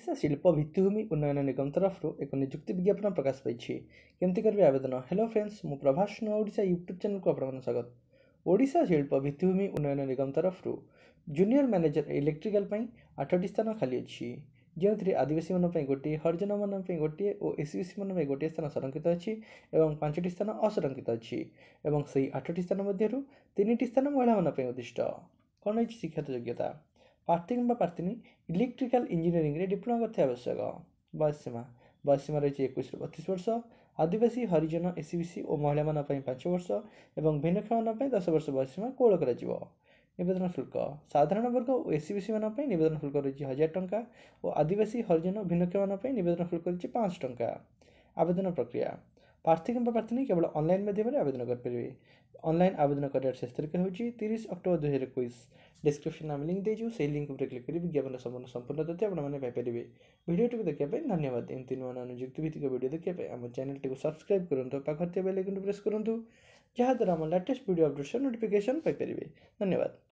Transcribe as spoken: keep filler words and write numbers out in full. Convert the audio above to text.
ओडिशा शिल्प भित्तिभूमि उन्नयन निगम तरफ एक नियुक्ति विज्ञापन प्रकाश पाई केमती करेंगे आवेदन। हेलो फ्रेंड्स, मु प्रभास नुआओडिशा यूट्यूब चैनल को आपन स्वागत। ओडिशा शिल्प भित्तिभूमि उन्नयन निगम तरफ जूनियर मैनेजर इलेक्ट्रिकल आठटी स्थान खाली अच्छी, जो आदिवासी मन गोटे, हरिजन मन गोटे और एससीबीसी मन गोटे स्थान संरक्षित अच्छी और पांचटी स्थान असंरक्षित अच्छी और से आठटी स्थान मध्य तीन स्थान महिला मन उद्दिष्ट। कौन है शिक्षागत योग्यता? प्रार्थी कि प्रार्थी इलेक्ट्रिकल इंजीनियरिंग रे डिप्लोमा करते आवश्यक। बयस सीमा बयस सीमा रही है इक्कीस बतीस वर्ष। आदिवासी, हरिजन, एससीबीसी और महिला मान पांच वर्ष और भिन्नक्षम मान दस वर्ष बयस सीमा कोहल कर। नवेदन शुल्क साधारण वर्ग और एससीबीसी मान नवेदन शुल्क रही हजार टंका और आदिवासी, हरिजन और भिन्नक्षम मान नवेदन शुल्क रही पाँच टंका। आवेदन प्रक्रिया प्रार्थी कि प्रार्थी केवल ऑनलाइन माध्यम आवेदन करेंगे। ऑनलाइन आवेदन कर शेष तारीख हूँ तीस अक्टोबर दुई हजार इक्कीस। डिस्क्रिप्शन में लिंक देजु, से लिंक पर क्लिक कर विज्ञापन संपूर्ण संपूर्ण तथ्य आपने पाइपर। वीडियो को देखने धन्यवाद। एमती नुआ नियुक्ति भित्तिक वीडियो देखिए आम चैनल को सब्सक्राइब करूँ, पाखे बेल आइकन प्रेस करूँ, जहाँद्वारा आम लेटेस्ट वीडियो अपडेट्स नोटिफिकेशन पाइपर। धन्यवाद।